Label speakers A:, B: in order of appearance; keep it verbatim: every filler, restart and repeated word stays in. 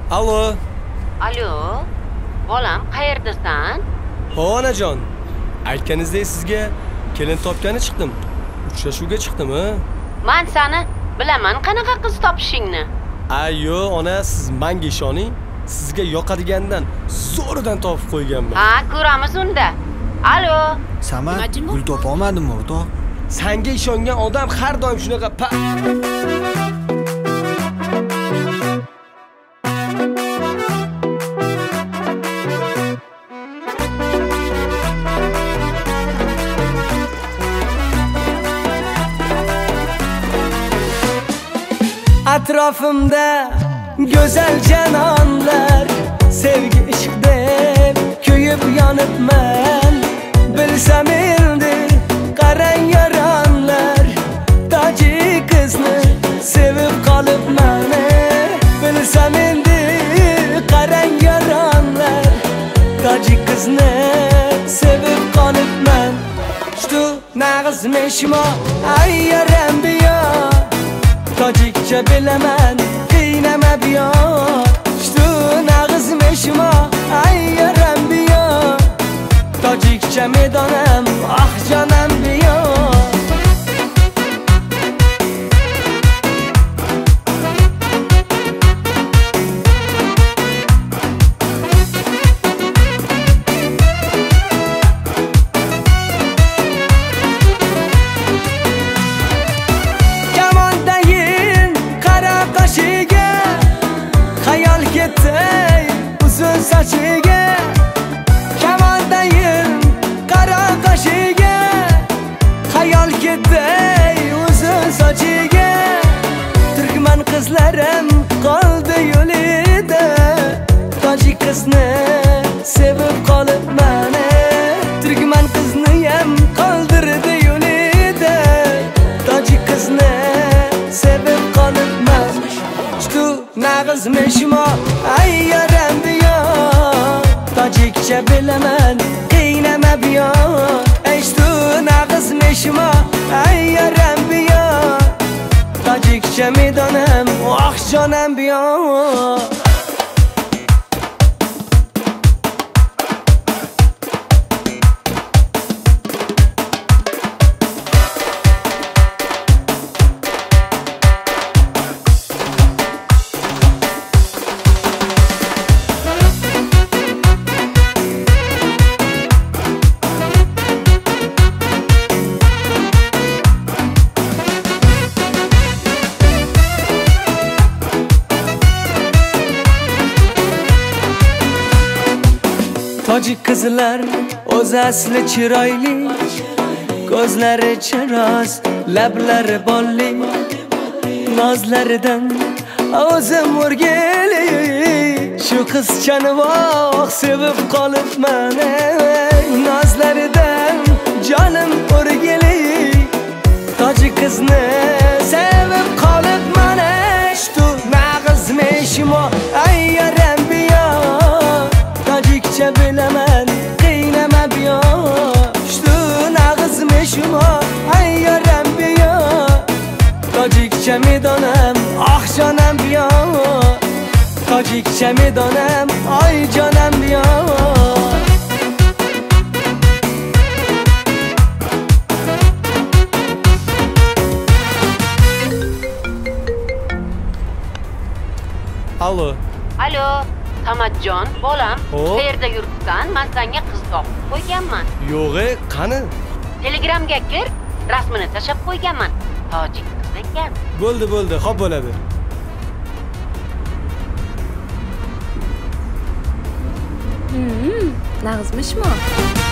A: Alo.
B: Alo. Bolam, qayerdasan?
A: Ho, onajon. Aytganingizdek sizga kelin topgani chiqdim. Uchrashuvga chiqdim, ha?
B: Men seni bilaman qanaqa qiz topishingni.
A: Ayyo, ona, siz menga ishoning. Sizga yoqadigandan zo'ridan topib qo'yganman.
B: Ha, ko'ramiz unda. Alo.
C: Samad, gul topa olmadimmi, o'rtoq?
A: Senga ishongan odam har doim shunaqa pa
D: Atrofimda go'zal janonlar, sevgi ishq deb kuyib yonibman. Bilsam endi qarang yaronlar, tojik qizni sevib qolibman. Bilsam endi qarang yaronlar, tojik qizni sevib qolibman. Что nag'izmishmo ay yaram biyo, tojikcha bilaman qiynama biyo. Что nag'izmishmo ay yaram biyo, tojikcha medonam ah jonam biyo. Kamondayin qara qoshiga, xayol ketdi uzun sochiga. Kamondayin qara qoshiga, xayol ketdi uzun sochiga. Turkman qizlarim qoldi yo'lida, tojik qizni sevib qolibman. Turkman qizni ham qoldirdi yo'lida, tojik qizni sevib qolibman. Что nag'izmishmo ay yaram biyo, tojikcha bilaman qiynama biyo. Ey что nag'izmishmo ay yaram biyo, tojikcha medonam ah jonam biyo. Tojik qizlar o'z asli chiroyli, ko'zlari chiroz, lablari bolli. Nozlaridan o'zim o'rgili, shu qizchani voh sevib qolibman. Nozlaridan jonim o'rgili, tojik qizni sevib qolibman. Что nag'izmishmo ay yaram biyo, tojikcha bilaman qiynama biyo. Что nag'izmishmo ay yaram biyo, tojikcha medonam ah jonam biyo. Tojikcha medonam ay jonam biyo.
A: Alo.
B: Alo. Samadjon, bolam,
A: Hop.
B: qayerda yuribsan? Men senga qiz topib qo'yganman.
A: Yo'g'e, qani?
B: Telegramga kir, rasmini tashab qo'yganman. Tojik qiz ekan.
A: Bo'ldi, bo'ldi, xo'p bo'ladi.
E: Hmm, nag'izmishmi?